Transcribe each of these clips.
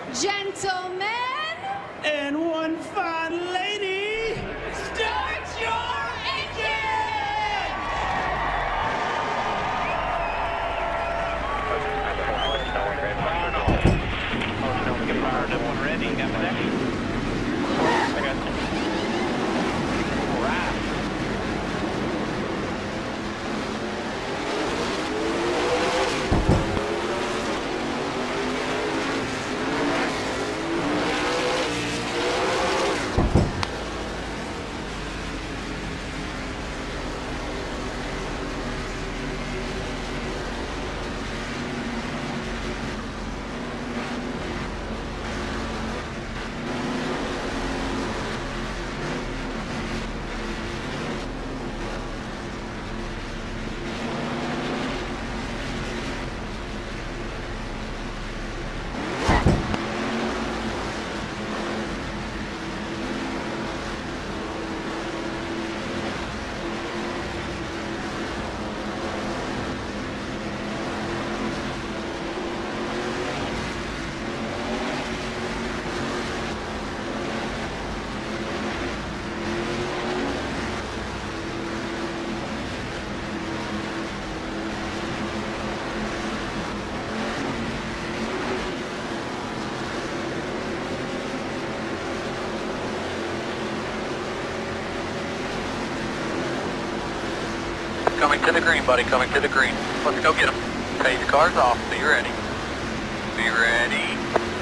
Gentlemen, And one fine lady, start your engine! Get fired up when ready. Got that? I got you. All right. Coming to the green, buddy, coming to the green. Let's go get him. Okay, your car's off. Be ready. Be ready.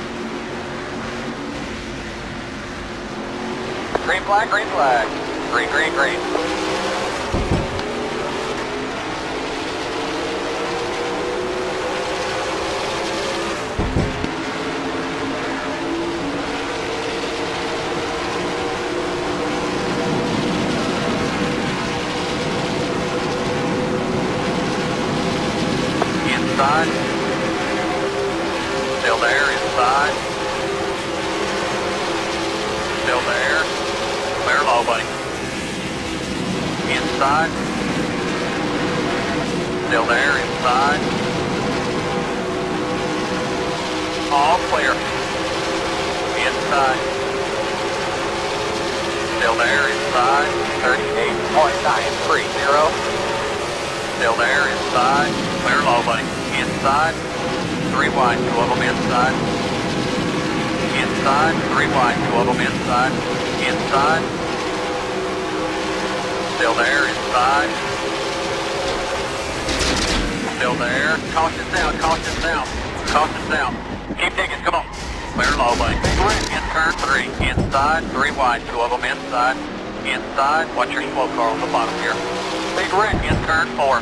Green flag, green flag. Green, green, green. Inside. Still there, inside. Still there. Clear low, buddy. Inside. Still there, inside. All clear. Inside. Still there, inside. 38.930. Still there, inside. Clear low, buddy. Inside. 3 wide, 2 of them inside. Inside. 3 wide, 2 of them inside. Inside. Still there, inside. Still there. Caution down, caution down. Caution down. Keep digging, come on. Clear low, buddy. In turn 3. Inside. 3 wide, 2 of them inside. Inside. Watch your slow car on the bottom here. Big ring in turn 4.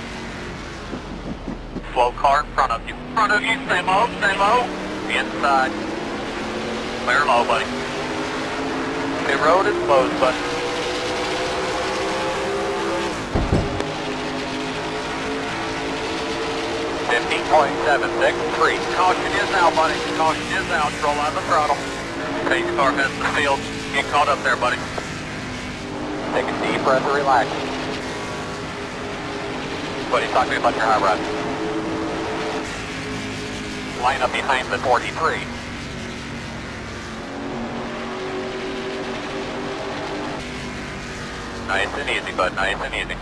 Slow car in front of you. Front of you, stay low, stay low. Inside. Clear low, buddy. The road is closed, buddy. .763. Caution is out, buddy. Caution is out. Roll out the throttle. Pace car heads the field. Get caught up there, buddy. Take a deep breath and relax. Buddy, talk to me about your high rod. Line up behind the 43. Nice and easy, bud. Nice and easy.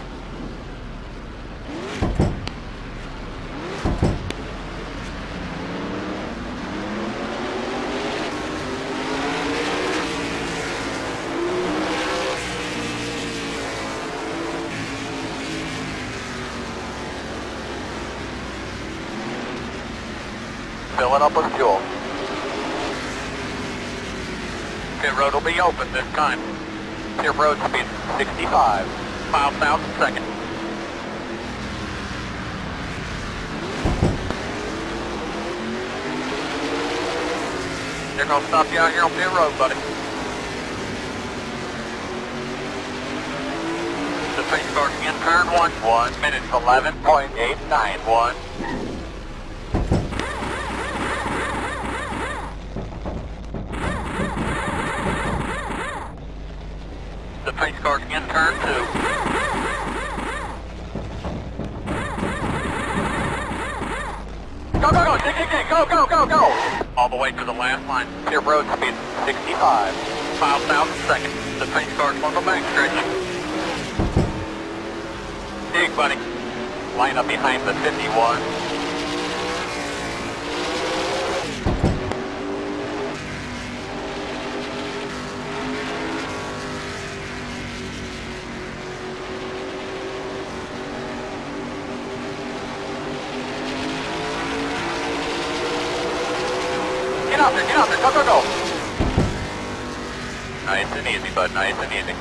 Fill it up with fuel. Pit road will be open this time. Pit road speed 65 miles an hour per second. They're going to stop you out here on pit road, buddy. The pace starting in turn 1, 1 minute 11.891. The pace car's in turn 2. Go, go, go, dig, dig, dig, go, go, go, go. All the way to the last line. Your road speed 65 miles an hour per second. The paint car's on the back stretch. Dig, buddy. Line up behind the 51. Get out there, go, go, go. Nice and easy, bud, nice and easy.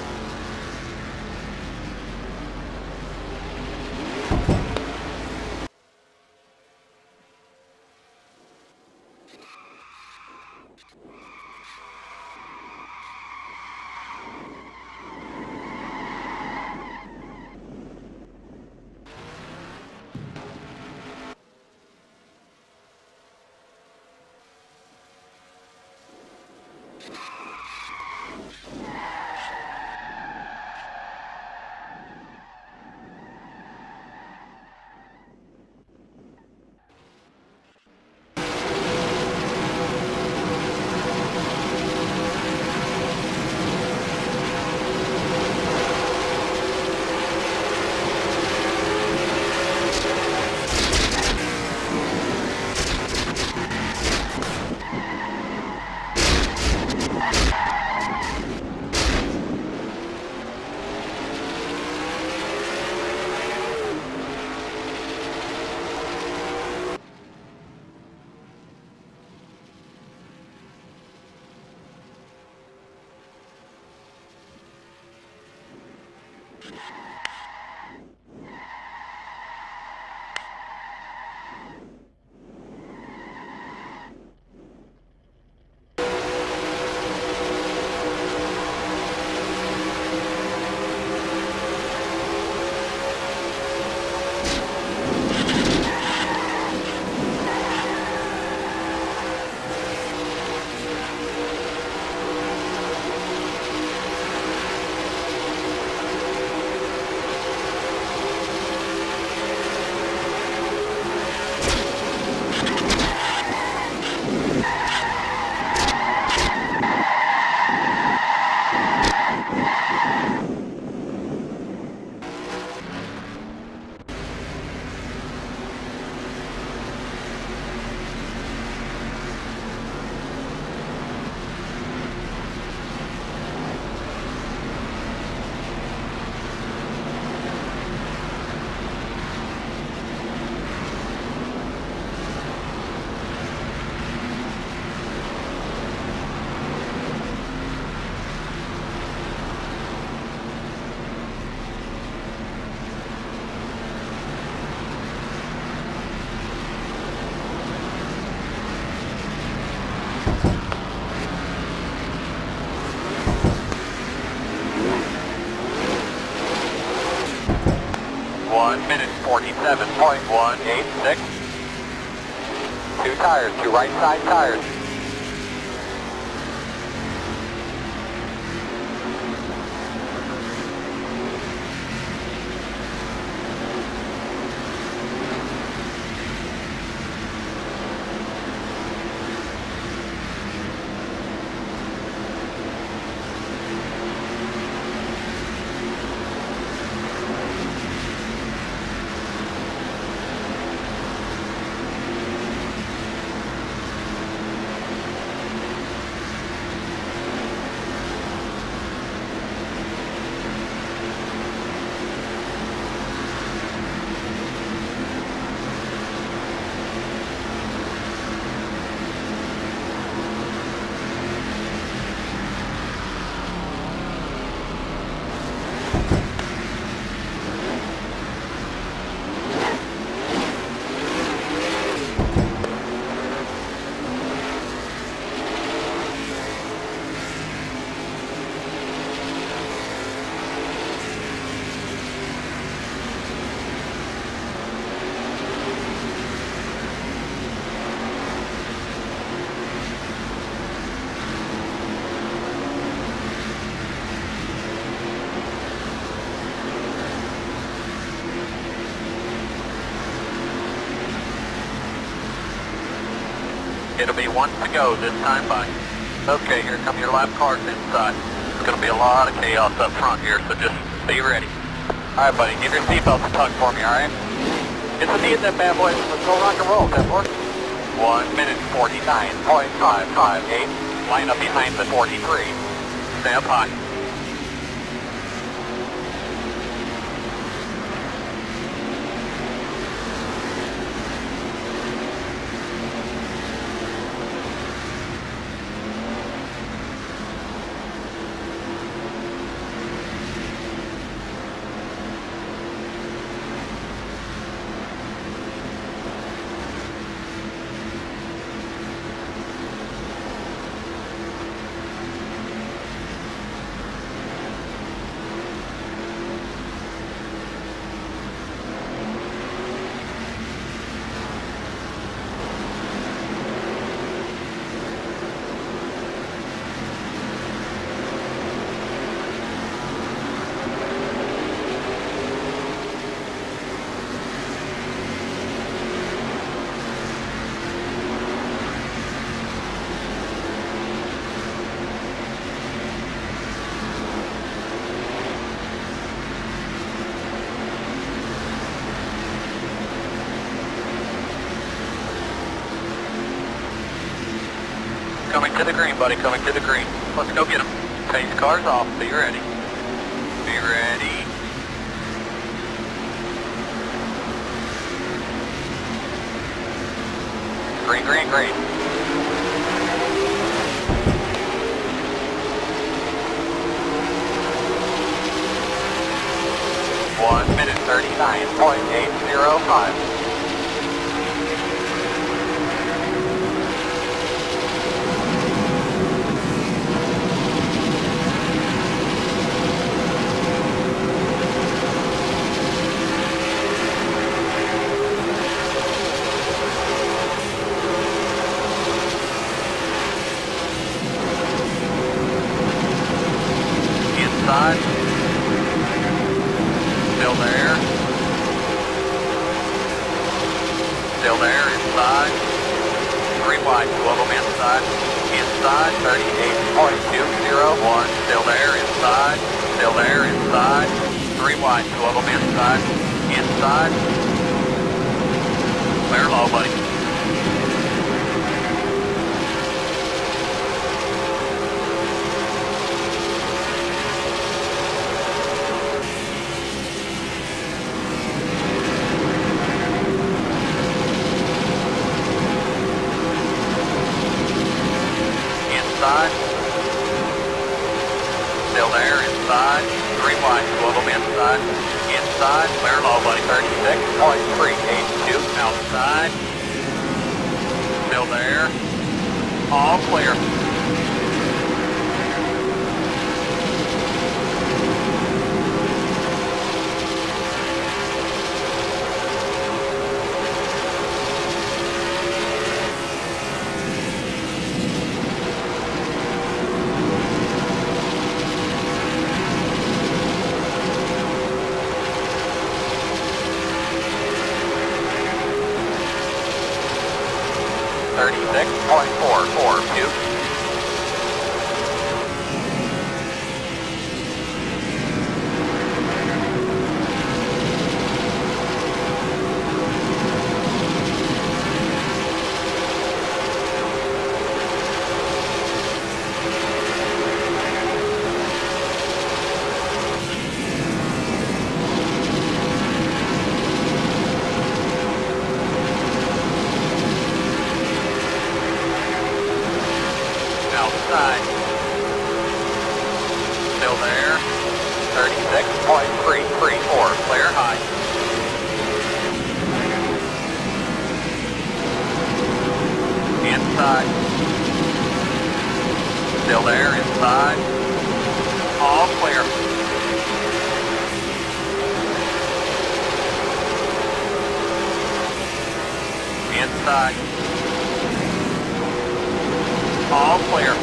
Minute 47.186. Two tires, two right side tires. It'll be one to go this time, bye. Okay, here come your lap cars inside. It's going to be a lot of chaos up front here, so just be ready. Alright, buddy, give your seatbelt a tug for me, alright? It's a need that bad boy. Let's go rock and roll, 10-4. 1 minute 49.558. Line up behind the 43. Stay up high. Coming to the green, buddy, coming to the green. Let's go get him. Pace cars off, be ready. Be ready. Green, green, green. One minute 39.805. Inside. Still there. Still there, inside. 3 wide, 2 of them inside. Inside, 38.201. Still there, inside. Still there, inside. 3 wide, 2 of them inside. Inside. Clear low, buddy. Inside. Still there, inside. 3 wide, 2 of them inside. Inside, clear low, buddy, 36.382. Outside. Still there. All clear. .442. Outside. Still there. 36.334. Clear high. Inside. Still there. Inside. All clear. Inside. All clear.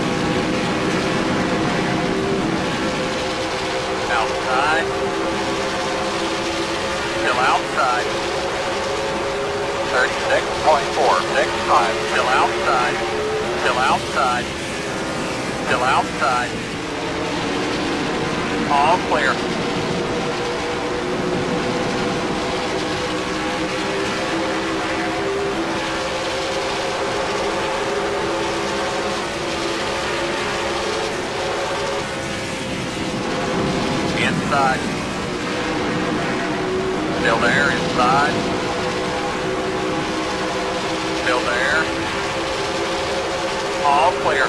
Outside. Still outside. 36.465. Still outside. Still outside. Still outside. All clear. Inside. Still there, inside. Still there. All clear.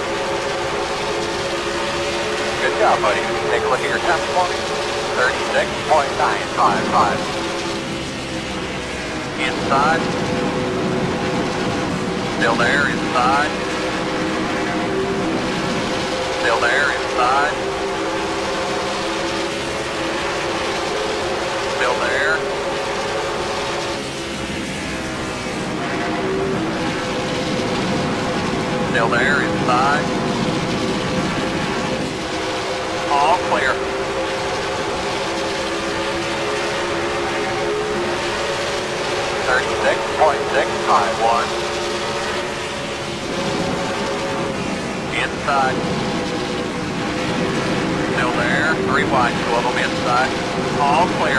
Good job, buddy. Take a look at your temp for me. 36.955. Inside. Still there, inside. Still there, inside. Still there. Still there, inside. All clear. .651. Inside. Still there. 3 wide, 2 of them inside. All clear.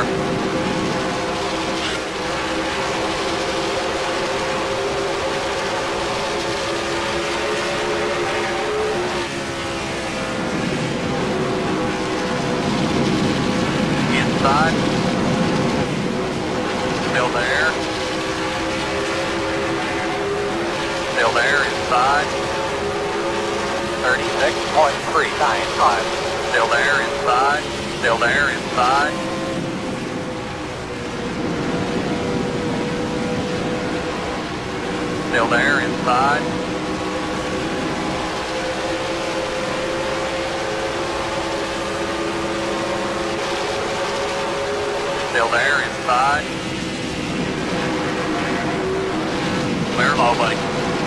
Inside. Still there. Still there, inside. 36.395. Still there, inside. Still there, inside. Still there, inside. Still there, inside. Clear low, buddy.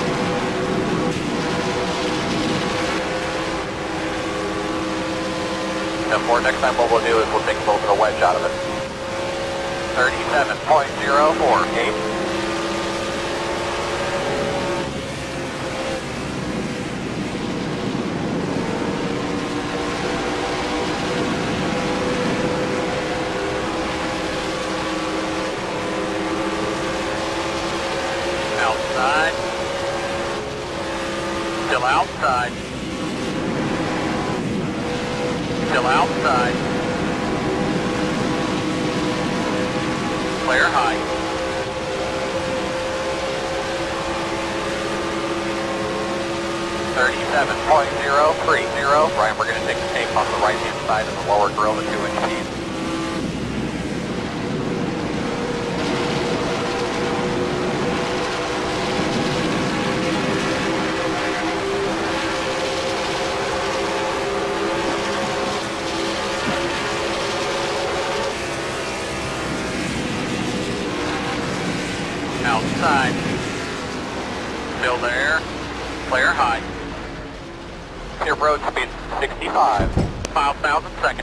And next time what we'll do is we'll take a little bit of wedge out of it. 37.048. Outside. Still outside. Still outside. Clear high. .030. Brian, we're going to take the tape off the right-hand side of the lower grill, the 2-inch piece. Outside. Still there. Clear high. Your road speed 65 miles per hour second.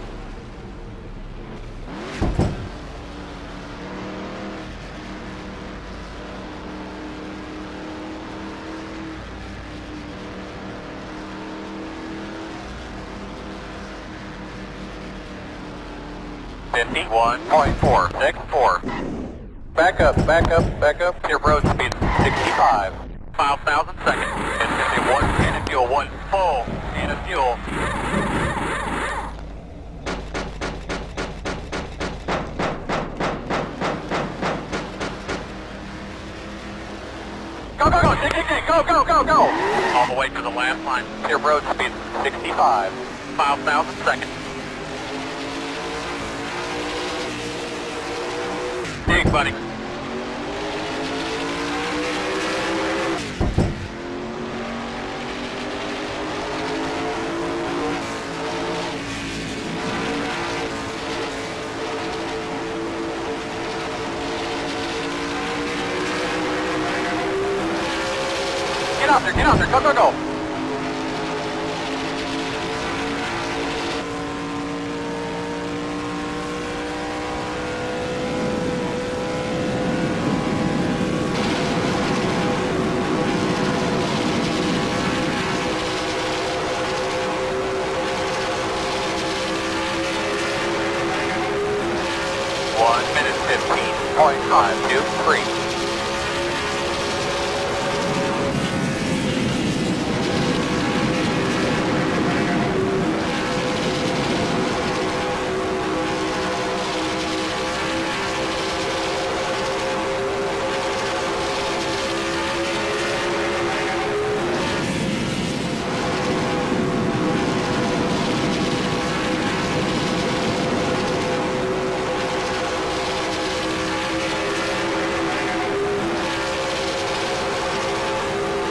.464. Back up, back up, back up. Your road speed 65 miles per hour second. And 51, and a fuel, 1 full, and a fuel. Go, go, go, dig, dig, dig, go, go, go, go. All the way to the last line. Your road speed 65 miles per hour second. Dig, buddy. Get out there, go, go, go.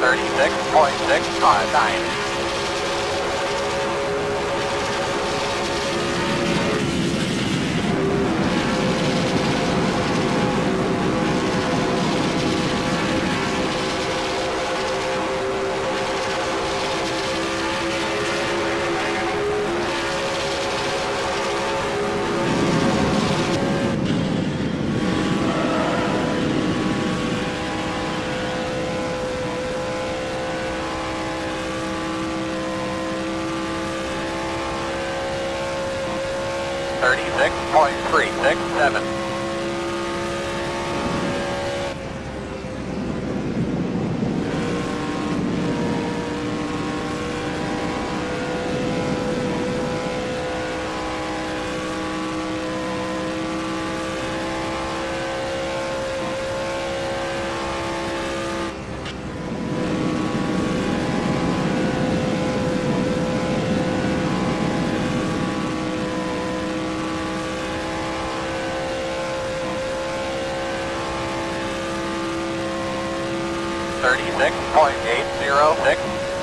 36.659. 36.367. 36.806.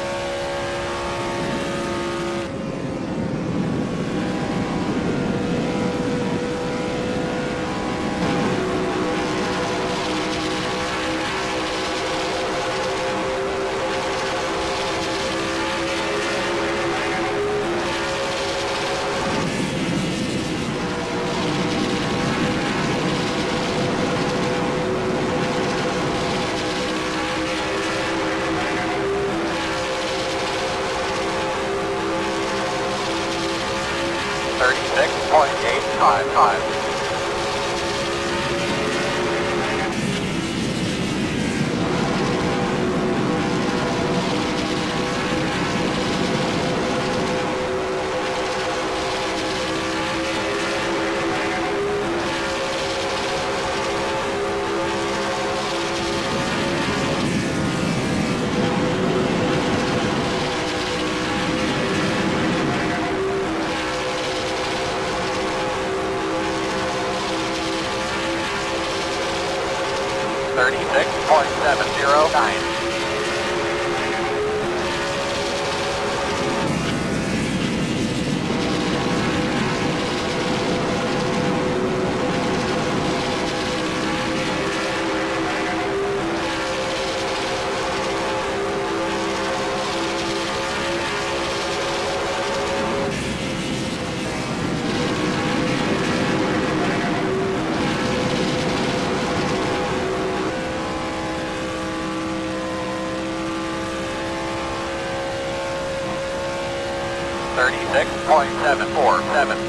36.855. 36.709. 36.747.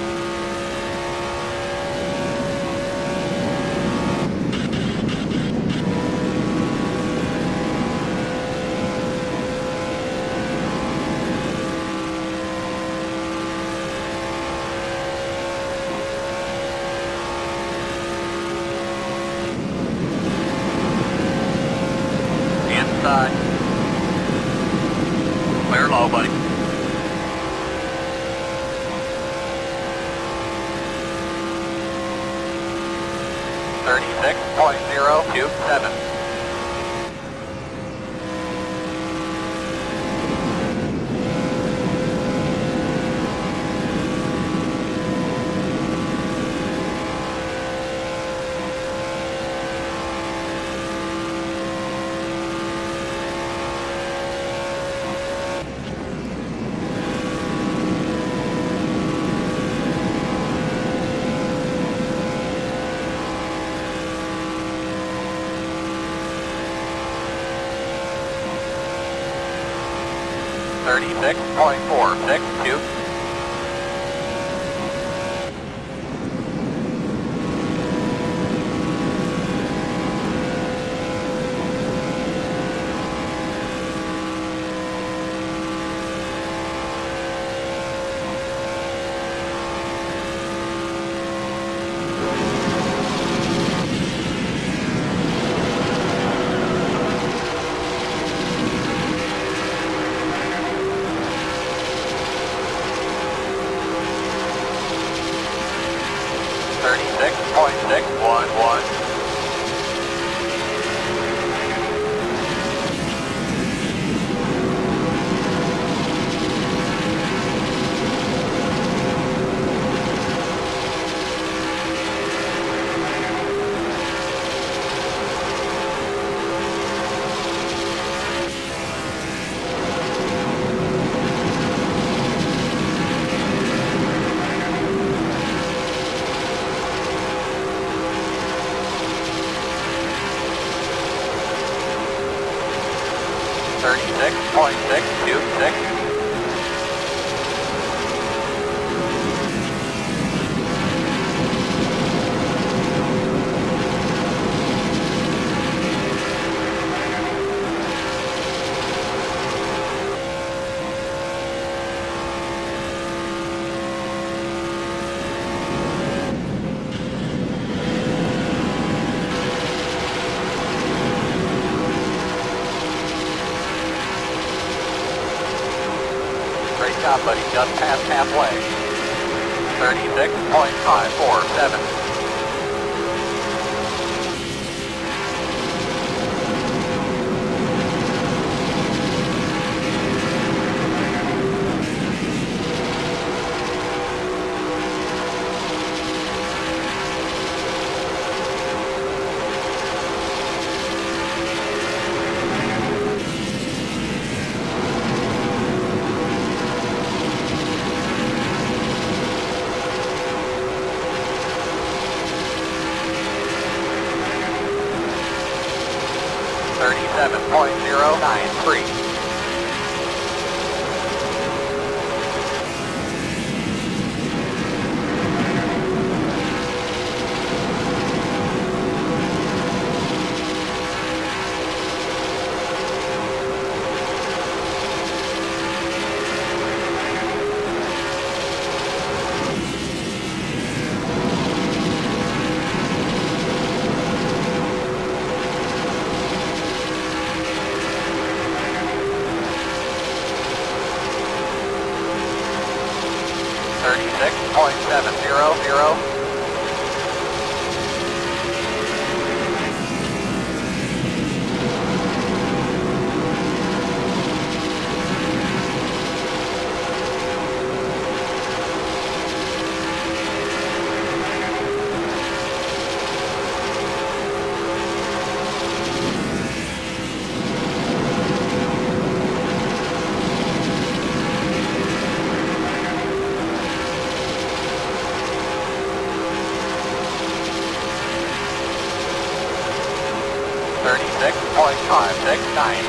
'Inside. Clear low, buddy. 36.027. 36.462. 36.463. 36.626. Great job, buddy. Just past halfway. 36.547. .093. 36.700. .569.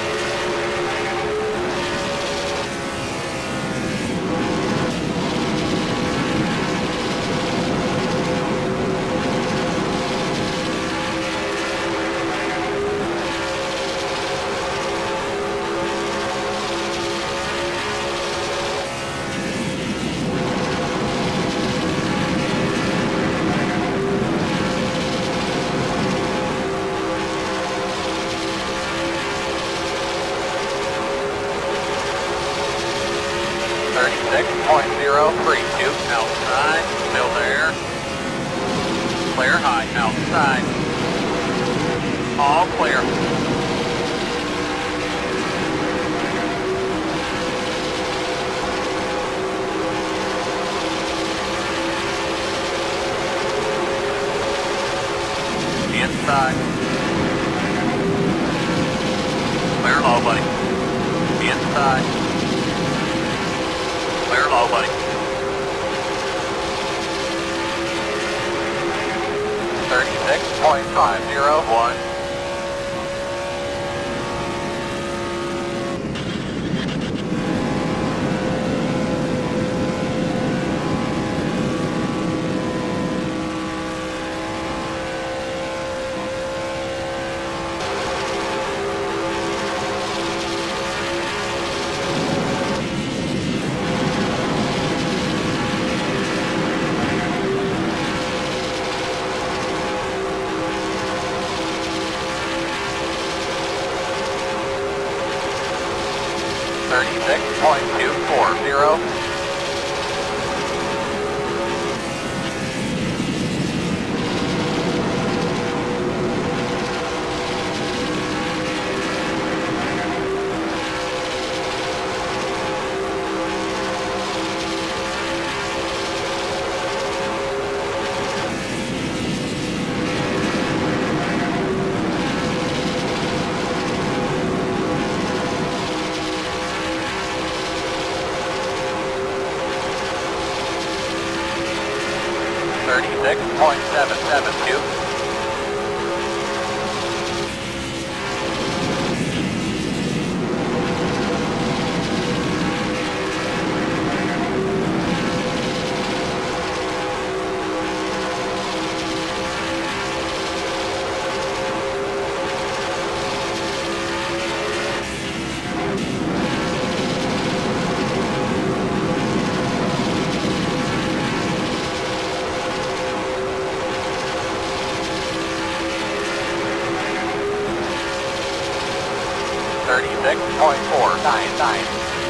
.032 outside, still there. Clear high outside. All clear. Inside. Clear low, buddy. Inside. Clear low, buddy. 36.501. .240. .772. 36.499.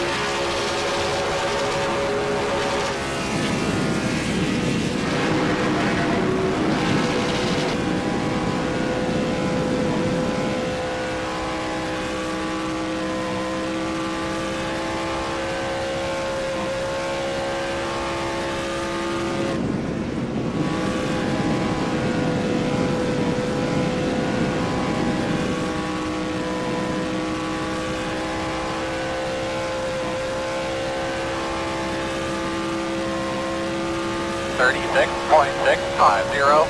.650.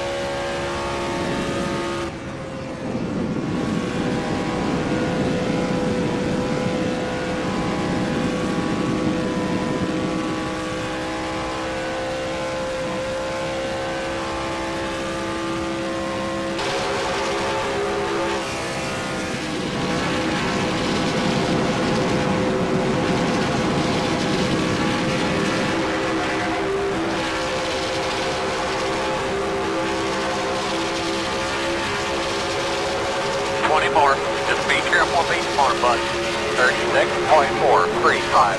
More. Just be careful of these smart buttons. 36.435.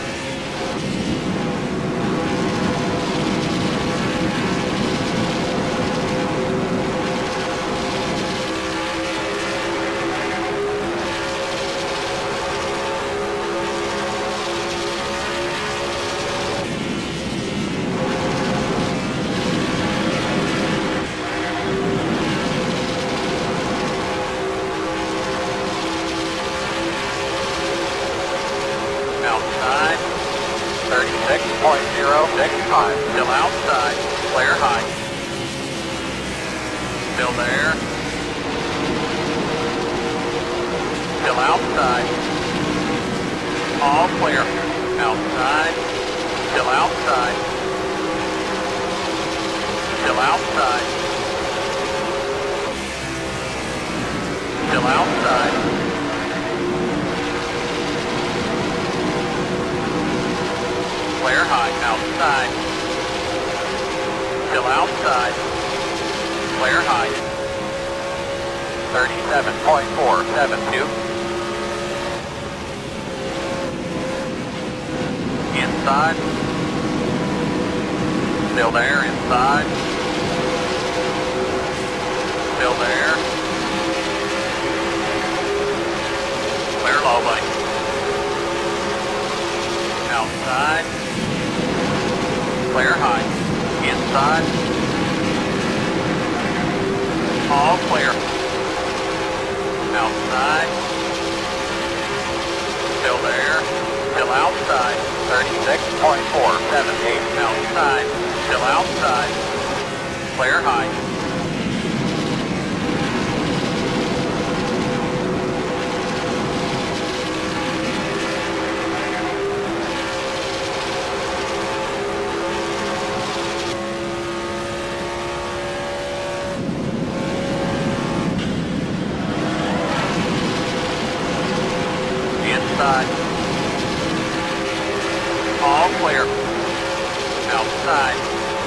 Outside, 36.065, still outside, flare height, still there, still outside, all clear, outside, still outside, still outside, still outside. Flare high, outside, still outside, flare high, 37.472, inside, still there, inside, still there, clear low buddy, outside, flare high, inside, all clear, outside, still there, still outside, 36.478, outside, still outside, flare high, inside, all clear, outside,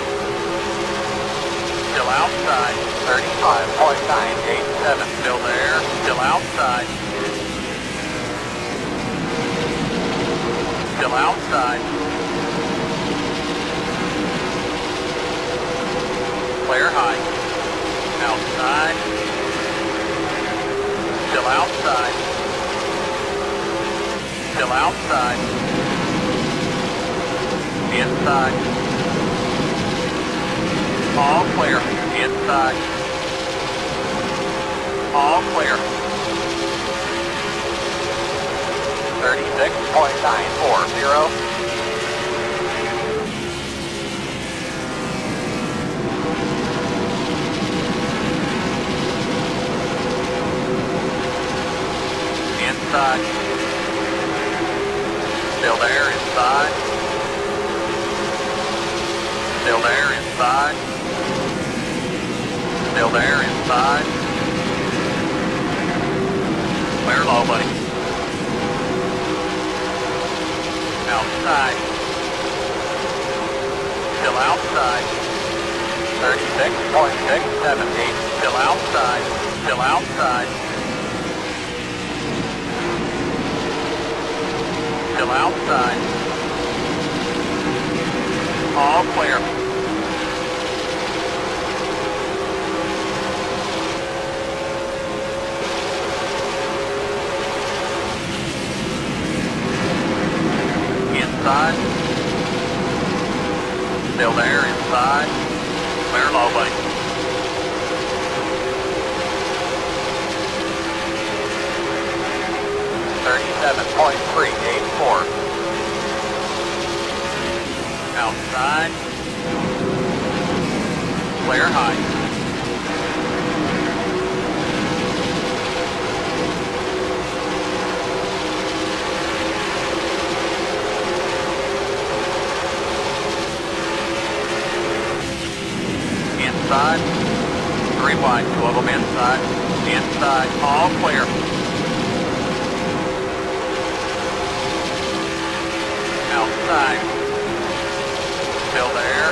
still outside, 35.987, still there, still outside, still outside, flare high, outside, still outside, still outside, inside, all clear, inside, all clear, 36.940, inside, still there, inside, still there, inside, still there, inside, clear low buddy, outside, still outside, 36.678, still outside, Still outside. All clear. Inside. Still there, inside. Clear low bay. .384. Outside. Clear high. Inside. 3 wide, 2 of them inside. Inside, all clear. Outside. Still there.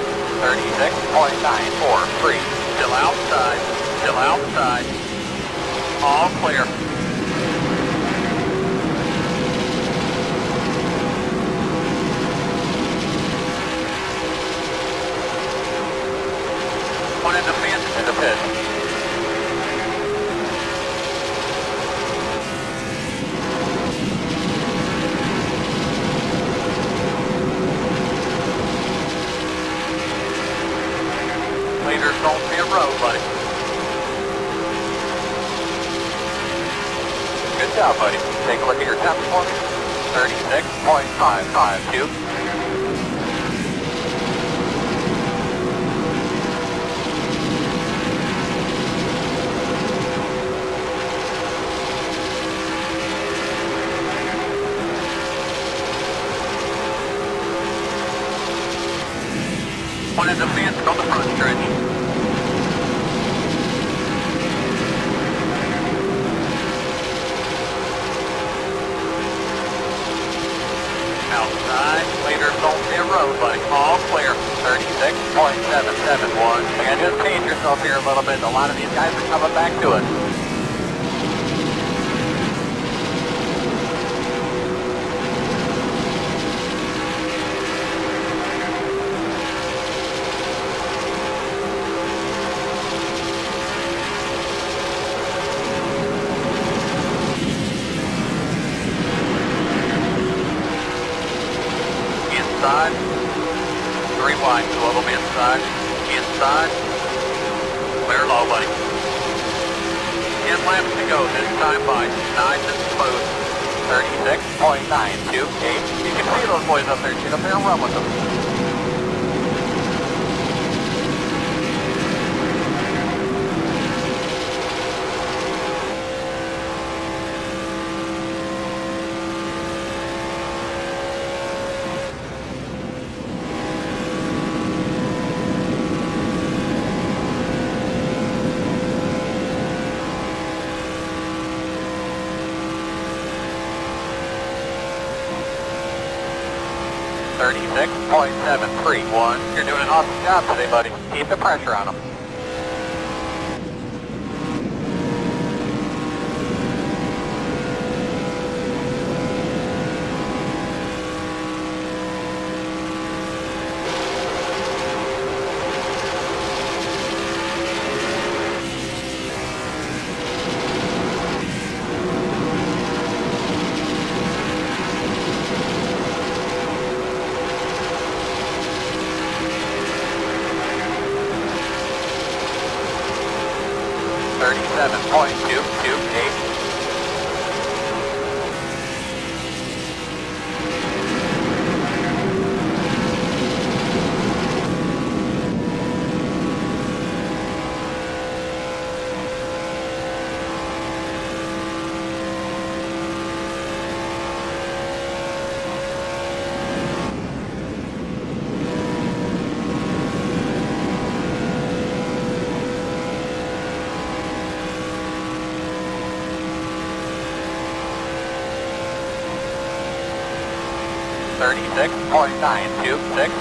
36.943. Still outside. Still outside. All clear. One in the fence to the pit. Leaders don't see a road, buddy. Good job, buddy. Take a look at your temps for me. 36.552. One in the fence on the front stretch. Outside, leaders don't see a road, buddy. All clear. 36.771. And just change yourself here a little bit. A lot of these guys are coming back to it. Inside. 3 wide, 2 of them inside. Inside. Clear low, buddy. 10 laps to go this time by. Nice and smooth. 36.928. You can see those boys up there. Get up there and run with them. .731. You're doing an awesome job today, buddy. Keep the pressure on them. .228. .926.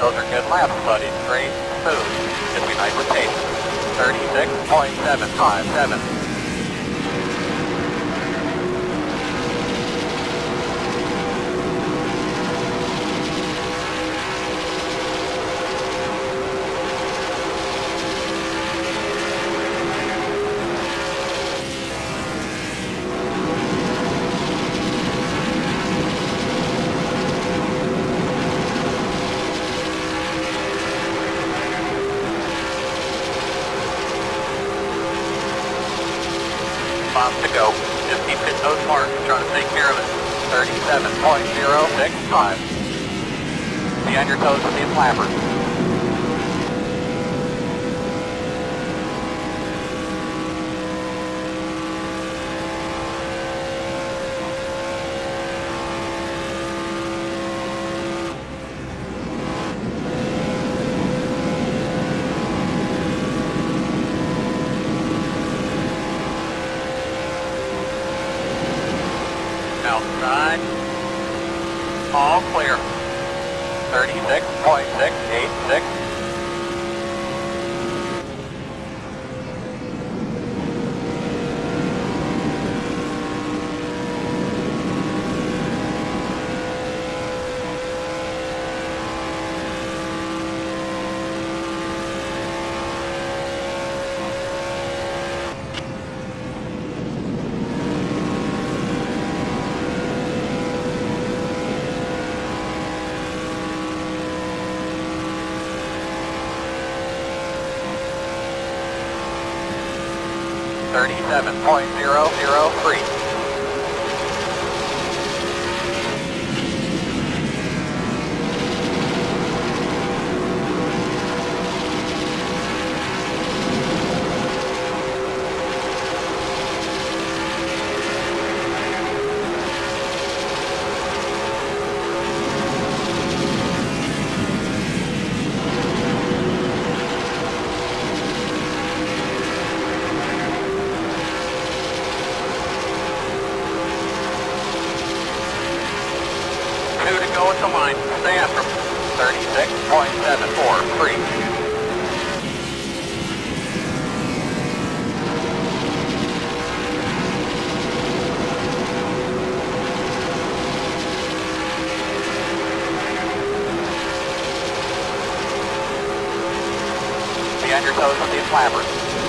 Those are good laps, buddy. Straight, smooth. Just be nice and patient. 36.757. To go. Just keep hitting those marks and trying to take care of it. 37.065. Be on your toes with these flappers. Outside. All clear. 36.686. .003. Go at the line, stay after 36.743. Be on your toes with these flappers.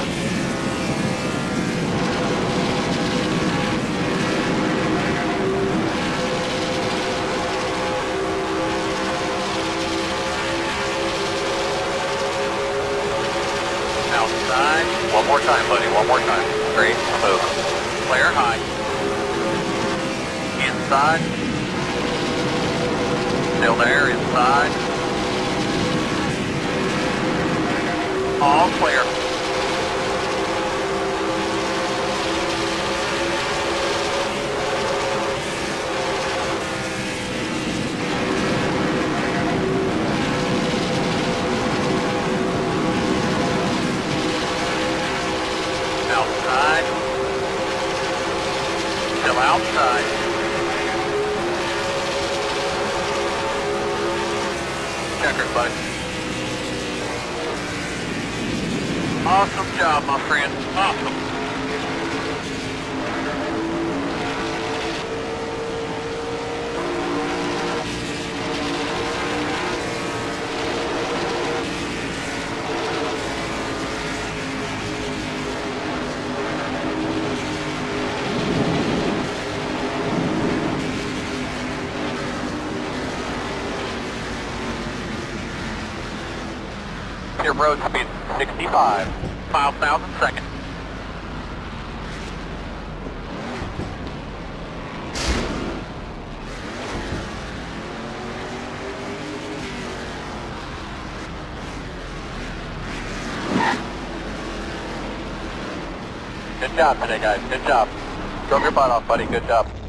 Outside. One more time, buddy. One more time. Straight, smooth. Clear high. Inside. Still there. Inside. All clear. Outside. Still outside. Checkers, buddy. Awesome job, my friend. Awesome. Your road speed 65 miles an hour per second. Good job today, guys. Good job. Drove your butt off, buddy. Good job.